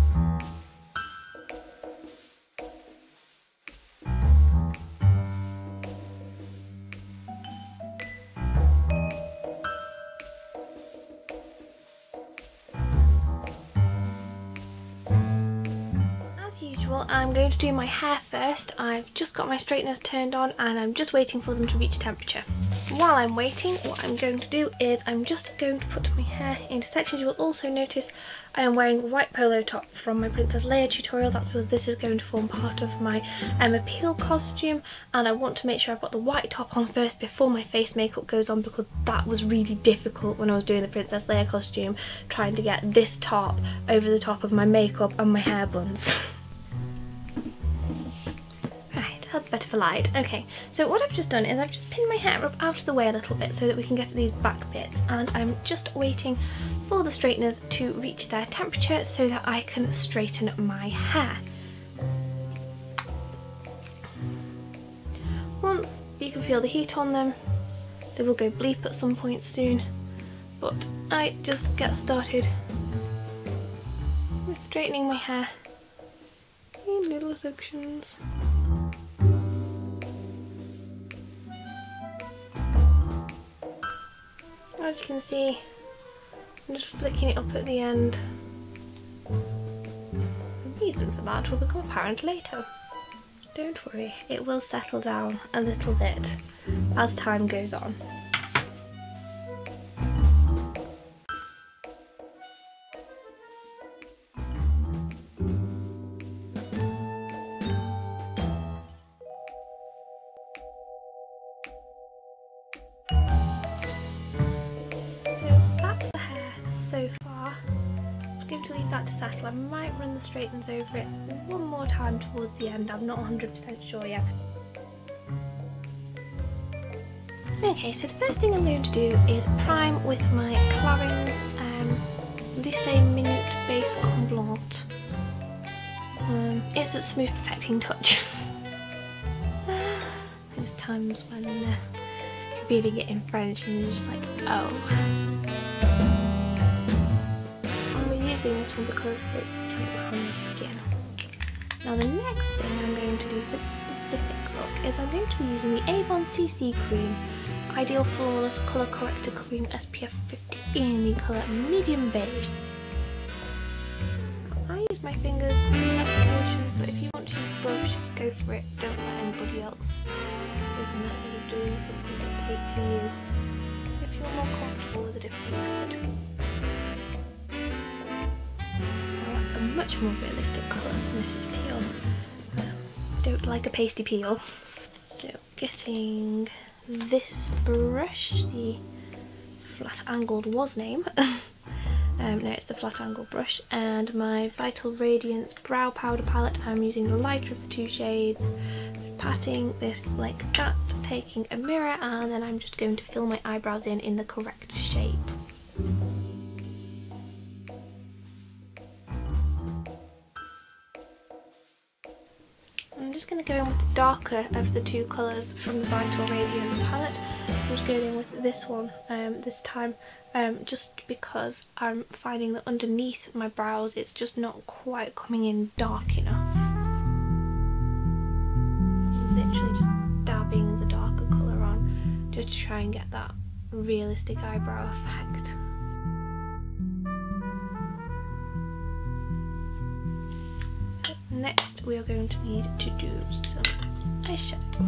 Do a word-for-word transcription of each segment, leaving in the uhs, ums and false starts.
As usual, I'm going to do my hair first. I've just got my straighteners turned on and I'm just waiting for them to reach temperature. While I'm waiting, what I'm going to do is I'm just going to put my hair into sections. You will also notice I am wearing a white polo top from my Princess Leia tutorial. That's because this is going to form part of my Emma Peel costume, and I want to make sure I've got the white top on first before my face makeup goes on, because that was really difficult when I was doing the Princess Leia costume, trying to get this top over the top of my makeup and my hair buns. That's better for light. Okay, so what I've just done is I've just pinned my hair up out of the way a little bit so that we can get to these back bits, and I'm just waiting for the straighteners to reach their temperature so that I can straighten my hair. Once you can feel the heat on them, they will go bleep at some point soon, but I just get started with straightening my hair in little sections. As you can see, I'm just flicking it up at the end. The reason for that will become apparent later. Don't worry, it will settle down a little bit as time goes on. So far, I'm going to leave that to settle. I might run the straighteners over it one more time towards the end. I'm not one hundred percent sure yet. Okay, so the first thing I'm going to do is prime with my Clarins um, Lycée Minute Base Comblant. Um, it's a smooth perfecting touch. Those times when uh, you're reading it in French and you're just like, oh. This one because it's gentle on the skin. Now the next thing I'm going to do for this specific look is I'm going to be using the Avon C C Cream Ideal Flawless Colour Corrector Cream S P F fifty in the colour Medium Beige. Now, I use my fingers for the application, but if you want to use a brush, go for it. Don't let anybody else use a method of doing something dictate to you if you're more comfortable with a different method. Much more realistic colour for Missus Peel. Um, I don't like a pasty peel. So getting this brush, the flat angled was name. um, no, it's the flat angled brush, and my Vital Radiance brow powder palette. I'm using the lighter of the two shades, patting this like that, taking a mirror, and then I'm just going to fill my eyebrows in in the correct shape. I'm just going to go in with the darker of the two colours from the Vital Radiance palette. I'm just going in with this one um, this time, um, just because I'm finding that underneath my brows it's just not quite coming in dark enough. Literally just dabbing the darker colour on just to try and get that realistic eyebrow effect. Next we are going to need to do some eyeshadow,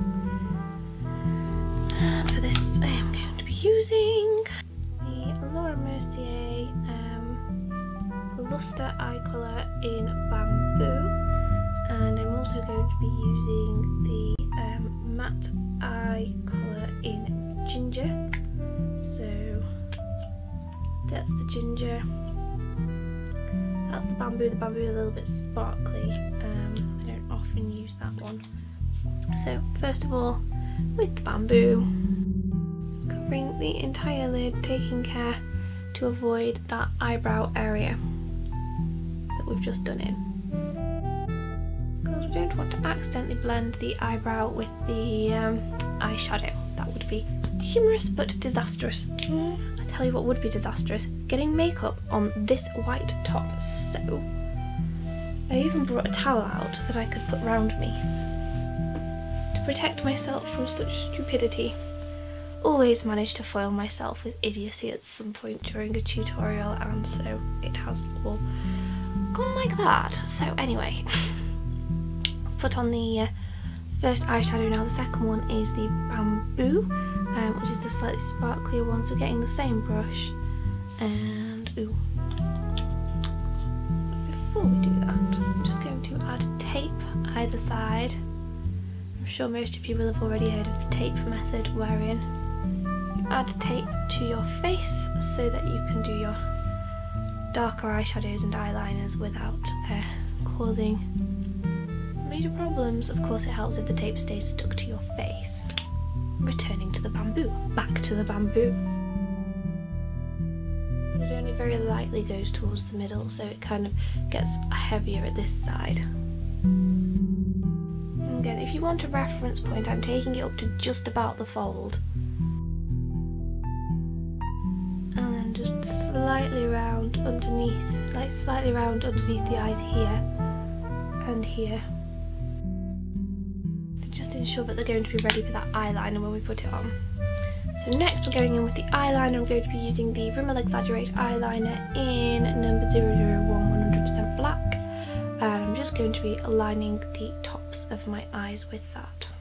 and for this I am going to be using the Laura Mercier um, Luster Eye Colour in Bamboo, and I'm also going to be using the um, Matte Eye Colour in Ginger. So that's the ginger. That's the bamboo. The bamboo is a little bit sparkly. Um, I don't often use that one. So first of all, with the bamboo, covering the entire lid, taking care to avoid that eyebrow area that we've just done in. Because we don't want to accidentally blend the eyebrow with the um, eyeshadow. That would be humorous but disastrous. I tell you what would be disastrous, getting makeup on this white top. So I even brought a towel out that I could put round me to protect myself from such stupidity. Always manage to foil myself with idiocy at some point during a tutorial, and so it has all gone like that. So anyway, put on the uh, first eyeshadow now. The second one is the Bamboo, um, which is the slightly sparklier one, so getting the same brush. And ooh, before we do that, I'm just going to add tape either side. I'm sure most of you will have already heard of the tape method, wherein you add tape to your face so that you can do your darker eyeshadows and eyeliners without uh, causing major problems. Of course, it helps if the tape stays stuck to your face. Returning to the Bamboo, back to the Bamboo. But it only very lightly goes towards the middle, so it kind of gets heavier at this side. And again, if you want a reference point, I'm taking it up to just about the fold. And then just slightly round underneath, like slightly round underneath the eyes here and here. Just ensure that they're going to be ready for that eyeliner when we put it on. So next we're going in with the eyeliner. I'm going to be using the Rimmel Exaggerate eyeliner in number zero zero one one hundred percent black. And I'm just going to be aligning the tops of my eyes with that.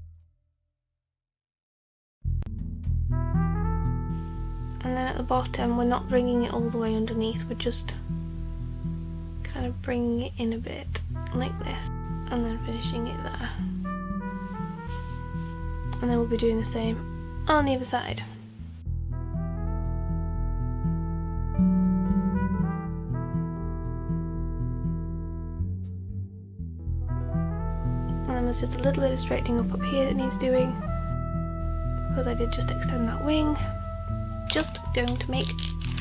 And then at the bottom, we're not bringing it all the way underneath, we're just kind of bringing it in a bit like this, and then finishing it there. And then we'll be doing the same on the other side. And then there's just a little bit of straightening up up here that needs doing, because I did just extend that wing. Just going to make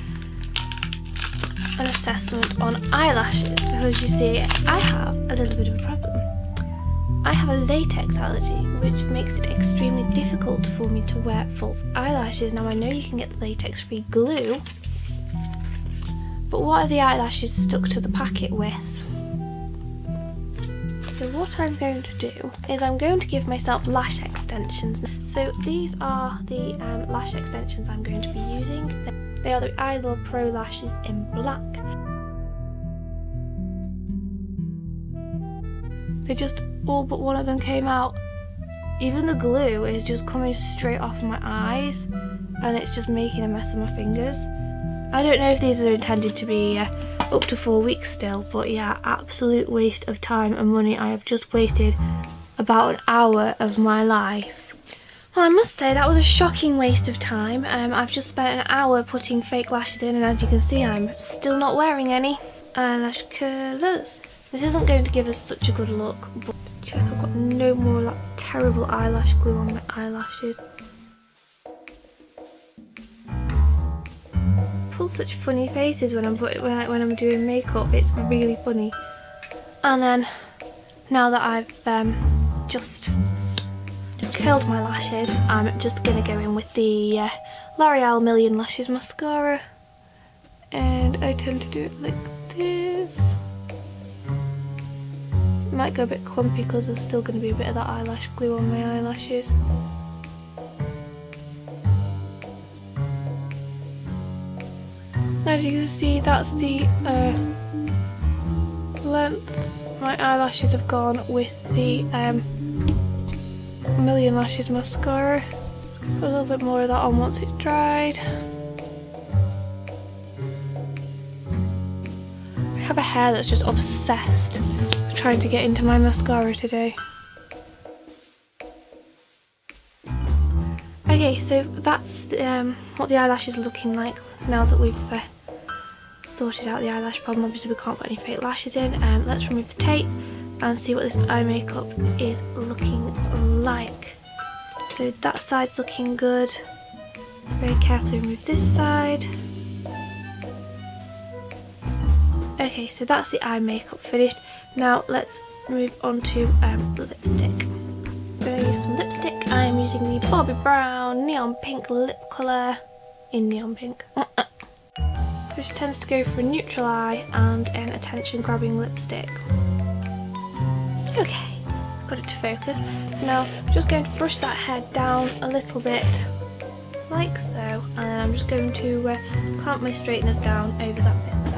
an assessment on eyelashes, because you see, I have a little bit of a problem. I have a latex allergy, which makes it extremely difficult for me to wear false eyelashes. Now I know you can get the latex free glue, but what are the eyelashes stuck to the packet with? So what I'm going to do is I'm going to give myself lash extensions. So these are the um, lash extensions I'm going to be using. They are the Eyelash Pro lashes in black. They just all but one of them came out. Even the glue is just coming straight off my eyes, and it's just making a mess of my fingers. I don't know if these are intended to be uh, up to four weeks still, but yeah, absolute waste of time and money. I have just wasted about an hour of my life. Well, I must say that was a shocking waste of time. Um, I've just spent an hour putting fake lashes in, and as you can see, I'm still not wearing any eyelash curlers. This isn't going to give us such a good look, but check, I've got no more like terrible eyelash glue on my eyelashes. I pull such funny faces when I'm put, when, I, when I'm doing makeup. It's really funny. And then now that I've um, just curled my lashes, I'm just gonna go in with the uh, L'Oreal Million Lashes mascara, and I tend to do it like this. Might go a bit clumpy because there's still going to be a bit of that eyelash glue on my eyelashes. As you can see, that's the uh, length my eyelashes have gone with the um, Million Lashes mascara. Put a little bit more of that on once it's dried. I have a hair that's just obsessed with trying to get into my mascara today. Okay, so that's um, what the eyelash is looking like now that we've uh, sorted out the eyelash problem. Obviously we can't put any fake lashes in. Um, let's remove the tape and see what this eye makeup is looking like. So that side's looking good. Very carefully remove this side. Okay, so that's the eye makeup finished. Now let's move on to um, lipstick. I'm going to use some lipstick. I am using the Bobbi Brown Neon Pink lip colour in Neon Pink. which tends to go for a neutral eye and an attention grabbing lipstick. Okay, got it to focus. So now I'm just going to brush that hair down a little bit, like so, and then I'm just going to uh, clamp my straighteners down over that bit there.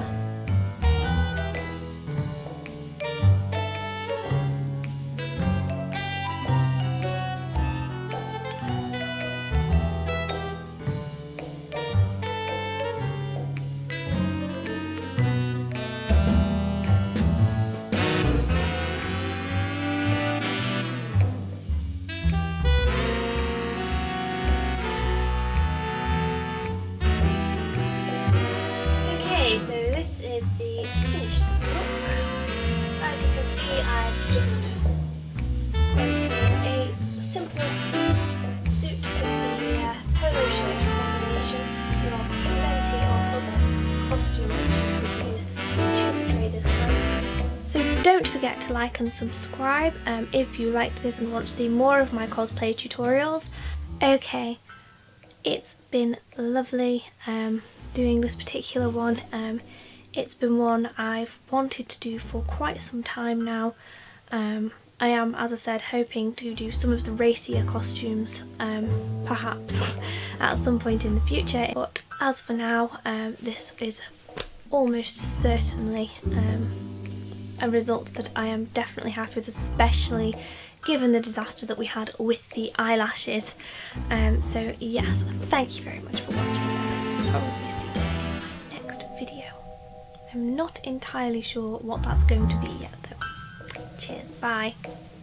So this is the finished look. As you can see, I've just gone for a simple suit with the uh, polo shirt combination. There are plenty of other costumes that you could use to portray this character. So don't forget to like and subscribe um, if you liked this and want to see more of my cosplay tutorials. Okay, it's been lovely um, doing this particular one. Um, it's been one I've wanted to do for quite some time now. Um, I am, as I said, hoping to do some of the racier costumes um, perhaps at some point in the future, but as for now um, this is almost certainly um, a result that I am definitely happy with, especially given the disaster that we had with the eyelashes. Um, so yes, thank you very much for watching, and I'll probably see you in my next video. I'm not entirely sure what that's going to be yet though. Cheers, bye.